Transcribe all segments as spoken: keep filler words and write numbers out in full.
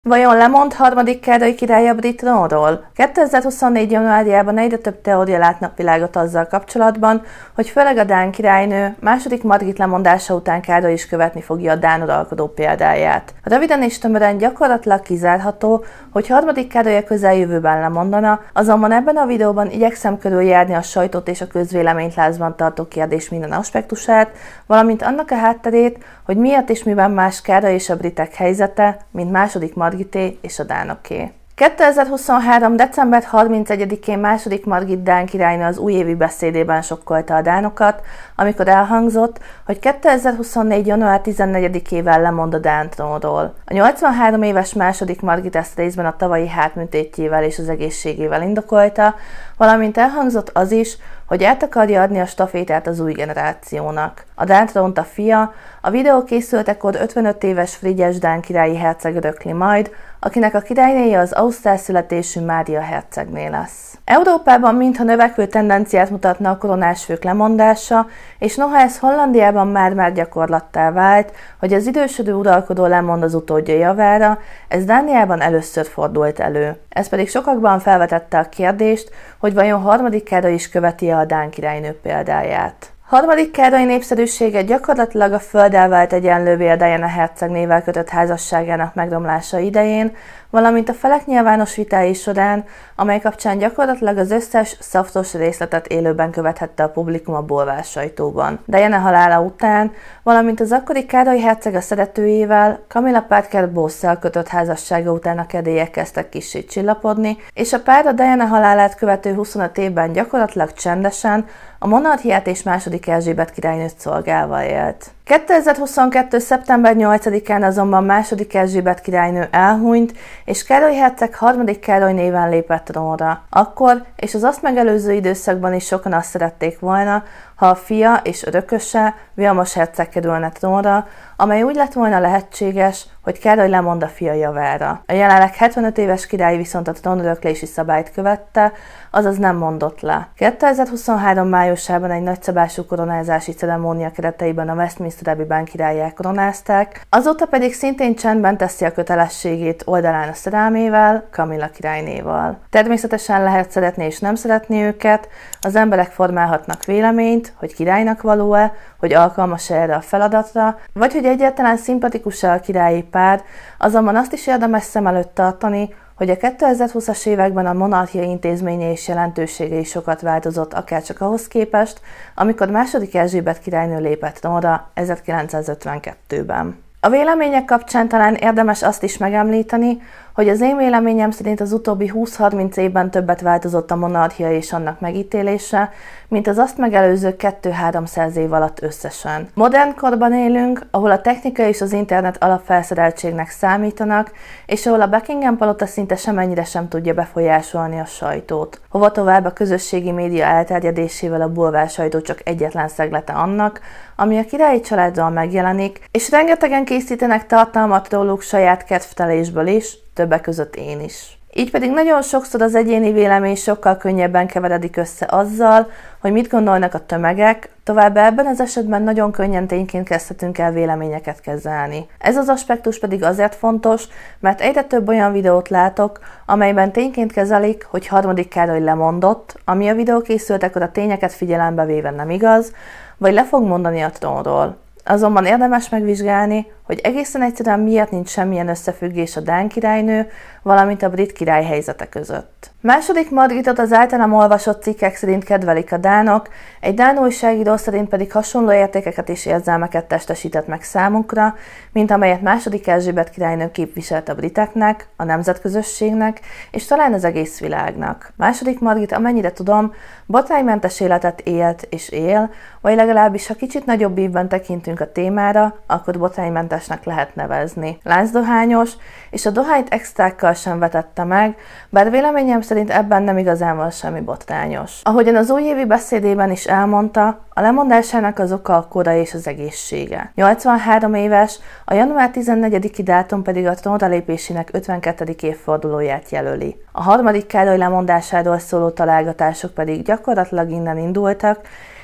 Vajon lemond harmadik Károly király a brit trónról? kétezer-huszonnégy. januárjában egyre több teória lát napvilágot azzal kapcsolatban, hogy főleg a dán királynő második Margit lemondása után Károly is követni fogja a dán uralkodó példáját. Röviden és tömören gyakorlatilag kizárható, hogy harmadik Károly a közeljövőben lemondana, azonban ebben a videóban igyekszem körüljárni a sajtót és a közvéleményt lázban tartó kérdés minden aspektusát, valamint annak a hátterét, hogy miért és miben más Károly és a britek helyzete, mint második Margité és a dánoké. kétezer-huszonhárom. december harmincegyedikén második Margit dán királynő az újévi beszédében sokkolta a dánokat, amikor elhangzott, hogy kétezer-huszonnégy. január tizennegyedikével lemond a dán trónról. A nyolcvanhárom éves második Margit ezt részben a tavalyi hátműtétjével és az egészségével indokolta, valamint elhangzott az is, hogy át akarja adni a stafétát az új generációnak. A dán trónt a fia, a videó készültekor ötvenöt éves Frigyes dán királyi herceg örökli majd, akinek a királynéje az ausztrál születésű Mária hercegné lesz. Európában mintha növekvő tendenciát mutatna a koronás fők lemondása, és noha ez Hollandiában már-már gyakorlattá vált, hogy az idősödő uralkodó lemond az utódja javára, ez Dániában először fordult elő. Ez pedig sokakban felvetette a kérdést, hogy vajon harmadik Károly is követi a dán királynő példáját. Harmadik Károly népszerűsége gyakorlatilag a földdel vált egyenlővé a Diana hercegnével kötött házasságának megromlása idején, valamint a felek nyilvános vitái során, amely kapcsán gyakorlatilag az összes szaftos részletet élőben követhette a publikum a bulvár sajtóban. Diana halála után, valamint az akkori Károly herceg a szeretőjével, Camilla Parker Bowes-szel kötött házassága után a kedélyek kezdtek kissé csillapodni, és a pár a Diana halálát követő huszonöt évben gyakorlatilag csendesen a monarchiát és második Erzsébet királynőt szolgálva élt. kétezer-huszonkettő. szeptember nyolcadikán azonban második Erzsébet királynő elhunyt, és Károly herceg harmadik Károly néven lépett trónra. Akkor és az azt megelőző időszakban is sokan azt szerették volna, ha a fia és örököse, Vilmos herceg kerülne trónra, amely úgy lett volna lehetséges, hogy Károly lemond a fia javára. A jelenleg hetvenöt éves király viszont a trónöröklési szabályt követte, azaz nem mondott le. kétezer-huszonhárom. májusában egy nagyszabású koronázási ceremónia kereteiben a Westminster Abbey-ben királlyá koronázták, azóta pedig szintén csendben teszi a kötelességét oldalán a szerelmével, Camilla királynéval. Természetesen lehet szeretni és nem szeretni őket, az emberek formálhatnak véleményt, hogy királynak való-e, hogy alkalmas-e erre a feladatra, vagy hogy egyáltalán szimpatikus-e a királyi pár, azonban azt is érdemes szem előtt tartani, hogy a kétezer-húszas években a monarchia intézménye és jelentősége is sokat változott, akárcsak ahhoz képest, amikor második Erzsébet királynő lépett trónra ezerkilencszázötvenkettőben. A vélemények kapcsán talán érdemes azt is megemlíteni, hogy az én véleményem szerint az utóbbi húsz-harminc évben többet változott a monarchia és annak megítélése, mint az azt megelőző kétszáz-háromszáz év alatt összesen. Modern korban élünk, ahol a technika és az internet alapfelszereltségnek számítanak, és ahol a Buckingham palota szinte semennyire sem tudja befolyásolni a sajtót. Hova tovább a közösségi média elterjedésével a bulvár sajtó csak egyetlen szeglete annak, ami a királyi családról megjelenik, és rengetegen készítenek tartalmat róluk saját kedvtelésből is, többek között én is. Így pedig nagyon sokszor az egyéni vélemény sokkal könnyebben keveredik össze azzal, hogy mit gondolnak a tömegek, továbbá ebben az esetben nagyon könnyen tényként kezdhetünk el véleményeket kezelni. Ez az aspektus pedig azért fontos, mert egyre több olyan videót látok, amelyben tényként kezelik, hogy harmadik Károly lemondott, ami a videó készültekor a tényeket figyelembe véve nem igaz, vagy le fog mondani a trónról. Azonban érdemes megvizsgálni, hogy egészen egyszerűen miért nincs semmilyen összefüggés a dán királynő, valamint a brit király helyzete között. Második Margitot az általam olvasott cikkek szerint kedvelik a dánok, egy dán újságíró szerint pedig hasonló értékeket és érzelmeket testesített meg számukra, mint amelyet második Erzsébet királynő képviselt a briteknek, a nemzetközösségnek és talán az egész világnak. Második Margit, amennyire tudom, botránymentes életet élt és él, vagy legalábbis ha kicsit nagyobb ívben tekintünk a témára, akkor botránymentesnek lehet nevezni. Láncdohányos, és a dohányt extrákkal sem vetette meg, bár véleményem szerint ebben nem igazán van semmi botrányos. Ahogyan az újévi beszédében is elmondta, a lemondásának az oka a kora és az egészsége. nyolcvanhárom éves, a január tizennegyediki dátum pedig a trónra lépésének ötvenkettedik évfordulóját jelöli. A harmadik Károly lemondásáról szóló találgatások pedig gyakorlatilag innen indultak,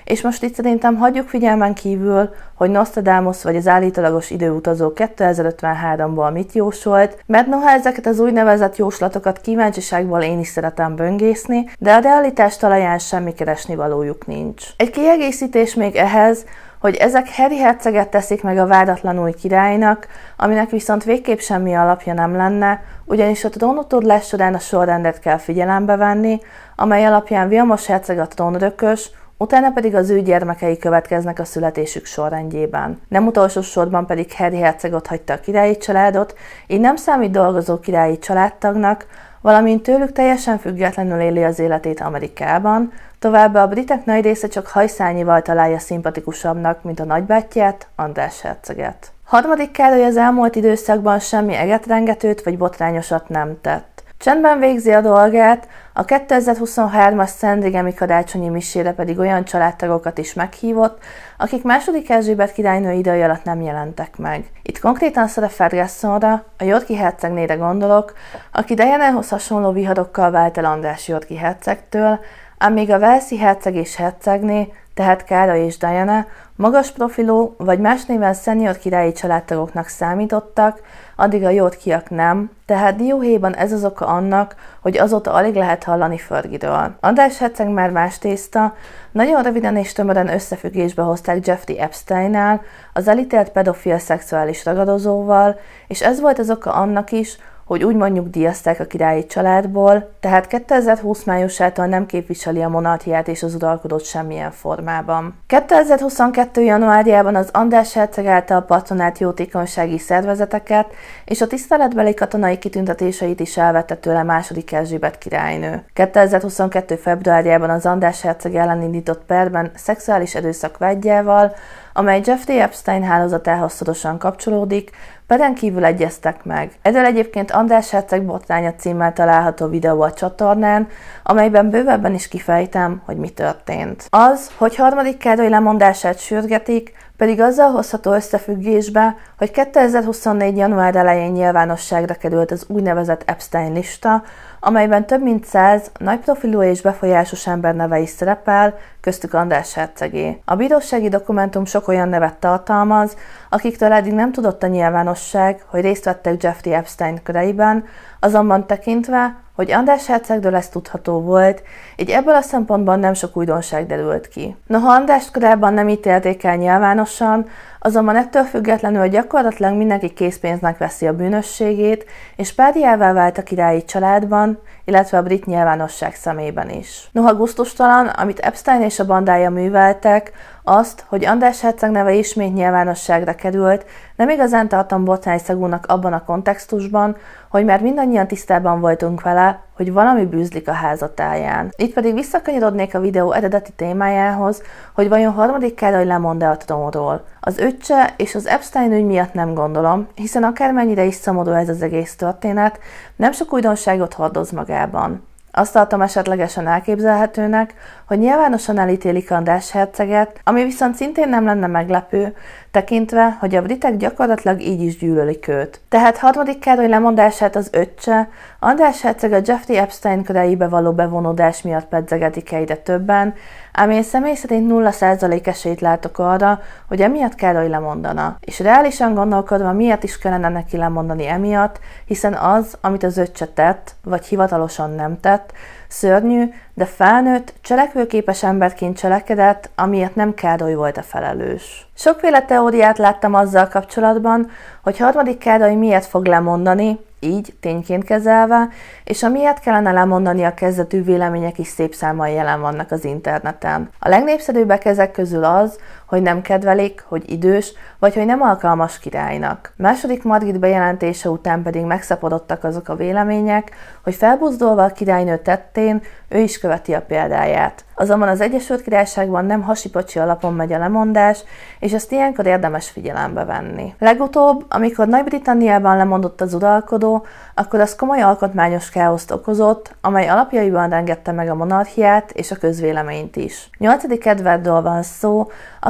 És most itt szerintem hagyjuk figyelmen kívül, hogy Nostradamus vagy az állítólagos időutazó kétezer-ötvenháromból mit jósolt, mert noha ezeket az úgynevezett jóslatokat kíváncsiságból én is szeretem böngészni, de a realitás talaján semmi keresnivalójuk nincs. Egy kiegészítés még ehhez, hogy ezek Harry herceget teszik meg a váratlan új királynak, aminek viszont végképp semmi alapja nem lenne, ugyanis a trónutódlás során a sorrendet kell figyelembe venni, amely alapján Vilmos herceg a trónörökös, utána pedig az ő gyermekei következnek a születésük sorrendjében. Nem utolsó sorban pedig Harry herceg ott hagyta a királyi családot, így nem számít dolgozó királyi családtagnak, valamint tőlük teljesen függetlenül éli az életét Amerikában, továbbá a britek nagy része csak hajszálnyival találja szimpatikusabbnak, mint a nagybátyját, András herceget. Harmadik Károly az elmúlt időszakban semmi egetrengetőt vagy botrányosat nem tett. Csendben végzi a dolgát, a kétezer-huszonhármas Szentdégemi karácsonyi misére pedig olyan családtagokat is meghívott, akik második Erzsébet királynő idei alatt nem jelentek meg. Itt konkrétan Sarah Fergusonra, a Yorki hercegnére gondolok, aki Dianához hasonló viharokkal vált el András Yorki hercegtől, ám még a Walesi herceg és hercegné, tehát Károly és Diana magas profilú vagy más néven szenior királyi családtagoknak számítottak, addig a Yorkiak nem, tehát dióhéjban ez az oka annak, hogy azóta alig lehet hallani Fergie-ről. András herceg már más tészta, nagyon röviden és tömören összefüggésbe hozták Jeffrey Epsteinnel, az elítélt pedofil szexuális ragadozóval, és ez volt az oka annak is, hogy úgy mondjuk díjazták a királyi családból, tehát kétezer-húsz májusától nem képviseli a monarchiát és az uralkodót semmilyen formában. kétezer-huszonkettő januárjában az András herceg által patronált jótékonysági szervezeteket és a tiszteletbeli katonai kitüntetéseit is elvette tőle második Erzsébet királynő. kétezer-huszonkettő februárjában az András herceg ellen indított perben szexuális erőszak vádjával, amely Jeffrey Epstein hálózatához szorosan kapcsolódik, peren kívül egyeztek meg. Erről egyébként András herceg botránya címmel található videó a csatornán, amelyben bővebben is kifejtem, hogy mi történt. Az, hogy harmadik Károly lemondását sürgetik, pedig azzal hozható összefüggésbe, hogy kétezer-huszonnégy január elején nyilvánosságra került az úgynevezett Epstein lista, amelyben több mint száz nagy profilú és befolyásos ember neve is szerepel, köztük András hercegé. A bírósági dokumentum sok olyan nevet tartalmaz, akiktől eddig nem tudott a nyilvánosság, hogy részt vettek Jeffrey Epstein köreiben, azonban tekintve, hogy András hercegről ez tudható volt, így ebből a szempontból nem sok újdonság derült ki. Noha Andrást korábban nem ítélték el nyilvánosan, azonban ettől függetlenül gyakorlatilag mindenki készpénznek veszi a bűnösségét, és párjává vált a királyi családban, illetve a brit nyilvánosság szemében is. Noha gusztustalan, amit Epstein és a bandája műveltek, azt, hogy András herceg neve ismét nyilvánosságra került, nem igazán tartom botrányszagúnak abban a kontextusban, hogy már mindannyian tisztában voltunk vele, hogy valami bűzlik a házatáján. Itt pedig visszakanyarodnék a videó eredeti témájához, hogy vajon harmadik Károly lemond-e a trónról. Az öccse és az Epstein ügy miatt nem gondolom, hiszen akármennyire is szomorú ez az egész történet, nem sok újdonságot hordoz magában. Azt tartom esetlegesen elképzelhetőnek, hogy nyilvánosan elítélik András herceget, ami viszont szintén nem lenne meglepő, tekintve, hogy a britek gyakorlatilag így is gyűlölik őt. Tehát harmadik Károly lemondását az öccse, András herceg a Jeffrey Epstein köreibe való bevonódás miatt pedzegetik egyre többen, ám én személy szerint nulla százalék esélyt látok arra, hogy emiatt Károly lemondana. És reálisan gondolkodva miért is kellene neki lemondani emiatt, hiszen az, amit az öccse tett, vagy hivatalosan nem tett, szörnyű, de felnőtt, cselekvőképes emberként cselekedett, amiért nem Károly volt a felelős. Sokféle teóriát láttam azzal kapcsolatban, hogy harmadik Károly miért fog lemondani, így tényként kezelve, és amiért kellene lemondani a kezdetű vélemények is szép számmal jelen vannak az interneten. A legnépszerűbbek ezek közül az, hogy nem kedvelik, hogy idős, vagy hogy nem alkalmas királynak. Második Margit bejelentése után pedig megszaporodtak azok a vélemények, hogy felbuzdulva a királynő tettén ő is követi a példáját. Azonban az Egyesült Királyságban nem hasipocsi alapon megy a lemondás, és ezt ilyenkor érdemes figyelembe venni. Legutóbb, amikor Nagy-Britanniában lemondott az uralkodó, akkor az komoly alkotmányos káoszt okozott, amely alapjaiban rengette meg a monarchiát és a közvéleményt is. nyolcadik Edwardról van szó, aki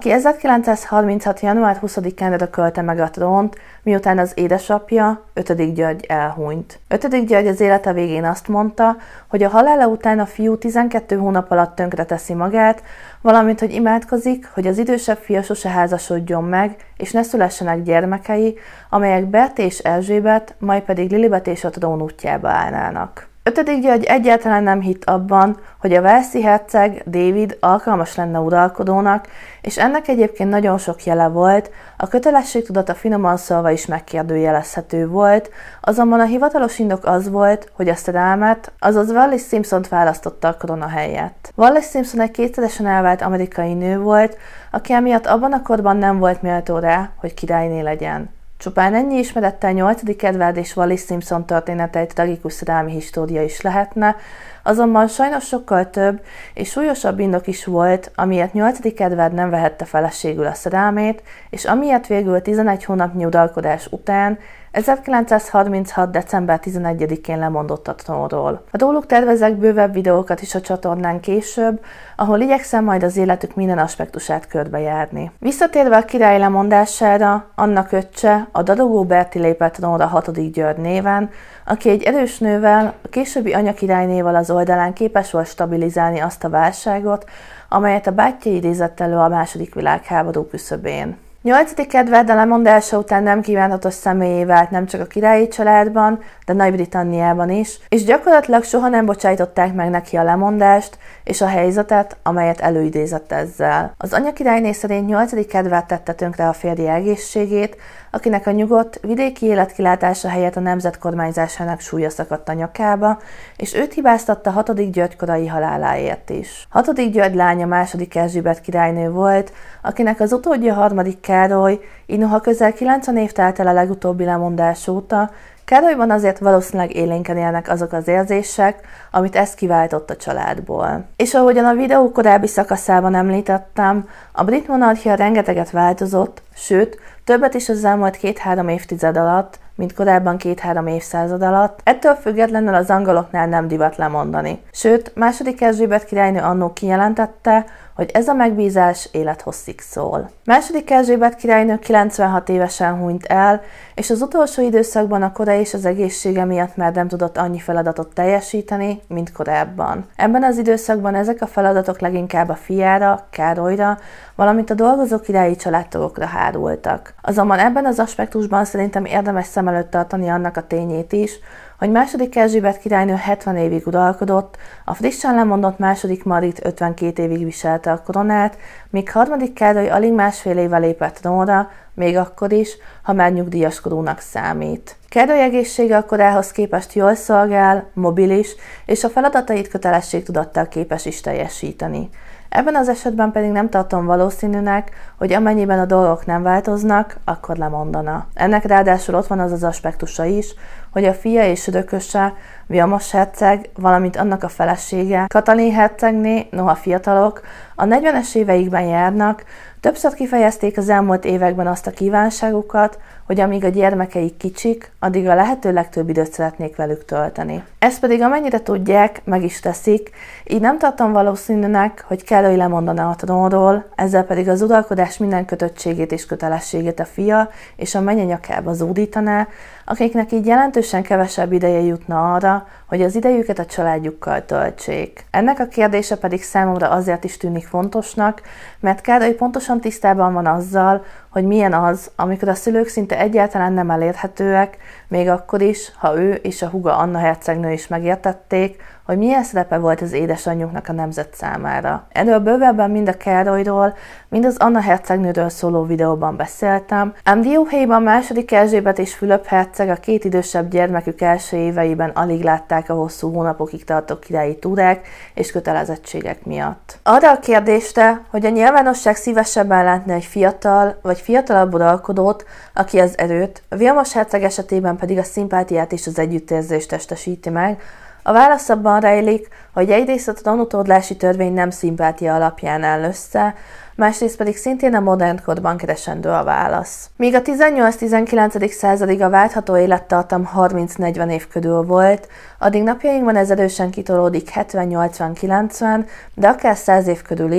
aki ezerkilencszázharminchat. január huszadikán örökölte meg a trónt, miután az édesapja, ötödik György elhunyt. ötödik György az élete végén azt mondta, hogy a halála után a fiú tizenkét hónap alatt tönkreteszi magát, valamint hogy imádkozik, hogy az idősebb fia sose házasodjon meg, és ne szülessenek gyermekei, amelyek Berti és Erzsébet, majd pedig Lilibet és a trón útjába állnának. ötödik György egyáltalán nem hitt abban, hogy a walesi herceg, David alkalmas lenne uralkodónak, és ennek egyébként nagyon sok jele volt, a kötelességtudata finoman szólva is megkérdőjelezhető volt, azonban a hivatalos indok az volt, hogy a szerelmet, azaz Wallis Simpsont választotta a korona helyett. Wallis Simpson egy kétszeresen elvált amerikai nő volt, aki emiatt abban a korban nem volt méltó rá, hogy királyné legyen. Csupán ennyi ismerettel nyolcadik Edward és Wallis Simpson története egy tragikus szerelmi história is lehetne, azonban sajnos sokkal több és súlyosabb indok is volt, amiért nyolcadik Edward nem vehette feleségül a szerelmét, és amiért végül tizenegy hónapnyi uralkodás után ezerkilencszázharminchat. december tizenegyedikén lemondott a trónról. A róluk tervezek bővebb videókat is a csatornán később, ahol igyekszem majd az életük minden aspektusát körbejárni. Visszatérve a király lemondására, annak öccse, a dadogó Berti lépett trónra hatodik György néven, aki egy erős nővel, a későbbi anyakirálynéval az oldalán képes volt stabilizálni azt a válságot, amelyet a bátyja idézett elő a második világháború küszöbén. nyolcadik Edward a lemondása után nem kívánatos személyé vált nem csak a királyi családban, de Nagy-Britanniában is, és gyakorlatilag soha nem bocsájtották meg neki a lemondást és a helyzetet, amelyet előidézett ezzel. Az anyakirályné szerint nyolcadik Edward tette tönkre a férje egészségét, akinek a nyugodt, vidéki életkilátása helyett a nemzet kormányzásának súlya szakadt a nyakába, és őt hibáztatta hatodik György korai haláláért is. hatodik György lánya második Erzsébet királynő volt, akinek az utódja harmadik Károly, így noha közel kilencven év telt el a legutóbbi lemondás óta, Károlyban azért valószínűleg élénken élnek azok az érzések, amit ez kiváltott a családból. És ahogyan a videó korábbi szakaszában említettem, a brit monarchia rengeteget változott, sőt, többet is az elmúlt két-három évtized alatt, mint korábban két-három évszázad alatt, ettől függetlenül az angoloknál nem divat lemondani. Sőt, második Erzsébet királynő annó kijelentette, hogy ez a megbízás élethosszig szól. második Erzsébet királynő kilencvenhat évesen hunyt el, és az utolsó időszakban a kora és az egészsége miatt már nem tudott annyi feladatot teljesíteni, mint korábban. Ebben az időszakban ezek a feladatok leginkább a fiára, Károlyra, valamint a dolgozó királyi családtagokra hárultak. Azonban ebben az aspektusban szerintem érdemes szem előtt tartani annak a tényét is, hogy második Erzsébet királynő hetven évig uralkodott, a frissen lemondott második Marit ötvenkét évig viselte a koronát, míg harmadik Károly alig másfél éve lépett trónra, még akkor is, ha már nyugdíjas korúnak számít. Károly egészsége a korához képest jól szolgál, mobilis, és a feladatait kötelességtudattal képes is teljesíteni. Ebben az esetben pedig nem tartom valószínűnek, hogy amennyiben a dolgok nem változnak, akkor lemondana. Ennek ráadásul ott van az az aspektusa is, hogy a fia és örököse, Vilmos herceg, valamint annak a felesége, Katalin hercegné, noha fiatalok, a negyvenes éveikben járnak, többször kifejezték az elmúlt években azt a kívánságukat, hogy amíg a gyermekeik kicsik, addig a lehető legtöbb időt szeretnék velük tölteni. Ezt pedig amennyire tudják, meg is teszik, így nem tartom valószínűnek, hogy Károly lemondana a trónról, ezzel pedig az uralkodás minden kötöttségét és kötelességét a fia és a menye nyakába zúdítaná, akiknek így jelentősen kevesebb ideje jutna arra, hogy az idejüket a családjukkal töltsék. Ennek a kérdése pedig számomra azért is tűnik fontosnak, mert Károly pontosan tisztában van azzal, hogy milyen az, amikor a szülők szinte egyáltalán nem elérhetőek, még akkor is, ha ő és a húga Anna hercegnő is megértették, hogy milyen szerepe volt az édesanyjuknak a nemzet számára. Erről bővebben mind a Károlyról, mind az Anna hercegnőről szóló videóban beszéltem, ám dióhéjban második Erzsébet és Fülöp herceg a két idősebb gyermekük első éveiben alig látták a hosszú hónapokig tartó királyi túrák és kötelezettségek miatt. Arra a kérdésre, hogy a nyilvánosság szívesebben látna egy fiatal vagy fiatalabb uralkodót, aki az erőt, a Vilmos herceg esetében pedig a szimpátiát és az együttérzést testesíti meg, a válasz abban rejlik, hogy egyrészt a trónutódlási törvény nem szimpátia alapján áll össze, másrészt pedig szintén a modern korban keresendő a válasz. Míg a tizennyolc-tizenkilencedik századig a várható élettartam harminc-negyven év körül volt, addig napjainkban ez erősen kitolódik hetven-nyolcvan-kilencven, de akár száz év körül is,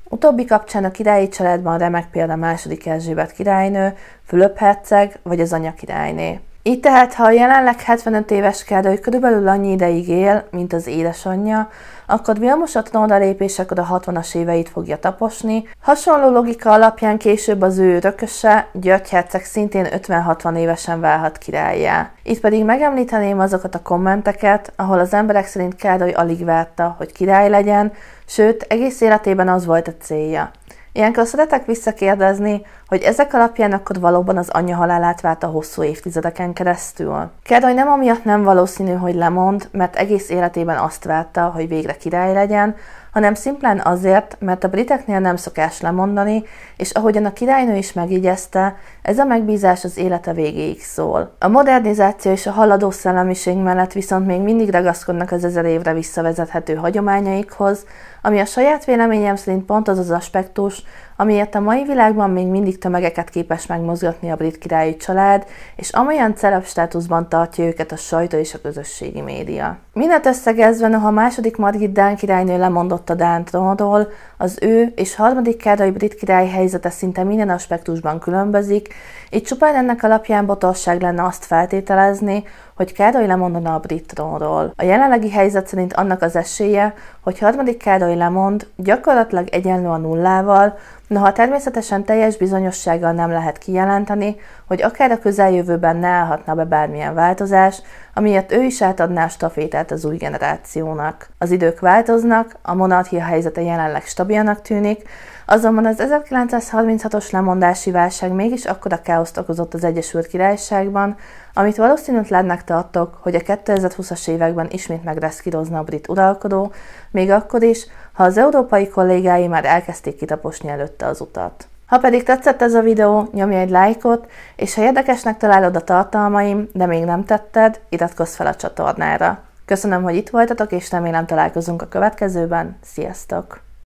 Utóbbi kapcsán a királyi családban remek példa második Erzsébet királynő, Fülöp herceg vagy az anyakirályné. Így tehát, ha a jelenleg hetvenöt éves Károly körülbelül annyi ideig él, mint az édesanyja, akkor Vilmos a trónra lépésekor a hatvanas éveit fogja taposni. Hasonló logika alapján később az ő örököse, György herceg szintén ötven-hatvan évesen válhat királlyá. Itt pedig megemlíteném azokat a kommenteket, ahol az emberek szerint Károly alig várta, hogy király legyen, sőt, egész életében az volt a célja. Ilyenkor szeretek visszakérdezni, hogy ezek alapján akkor valóban az anyja halálát várta hosszú évtizedeken keresztül. Károly nem amiatt nem valószínű, hogy lemond, mert egész életében azt várta, hogy végre király legyen, hanem szimplán azért, mert a briteknél nem szokás lemondani, és ahogyan a királynő is megigyezte, ez a megbízás az élete végéig szól. A modernizáció és a haladó szellemiség mellett viszont még mindig ragaszkodnak az ezer évre visszavezethető hagyományaikhoz, ami a saját véleményem szerint pont az az aspektus, amiért a mai világban még mindig tömegeket képes megmozgatni a brit királyi család, és amolyan szerepstátuszban tartja őket a sajtó és a közösségi média. Mindent összegezve, noha második Margit dán királynő lemondott a dán trónról, az ő és harmadik Károly brit király helyzete szinte minden aspektusban különbözik, így csupán ennek alapján botorság lenne azt feltételezni, hogy Károly lemondana a brit trónról. A jelenlegi helyzet szerint annak az esélye, hogy harmadik Károly lemond, gyakorlatilag egyenlő a nullával, noha természetesen teljes bizonyossággal nem lehet kijelenteni, hogy akár a közeljövőben ne állhatna be bármilyen változás, amiért ő is átadná a stafétát az új generációnak. Az idők változnak, a monarchia helyzete jelenleg stabilnak tűnik, azonban az ezerkilencszázharminchatos lemondási válság mégis akkora káoszt okozott az Egyesült Királyságban, amit valószínűtlennek tartok, hogy a kétezer-húszas években ismét megreszkírozna a brit uralkodó, még akkor is, ha az európai kollégái már elkezdték kitaposni előtte az utat. Ha pedig tetszett ez a videó, nyomj egy lájkot, és ha érdekesnek találod a tartalmaim, de még nem tetted, iratkozz fel a csatornára. Köszönöm, hogy itt voltatok, és remélem találkozunk a következőben. Sziasztok!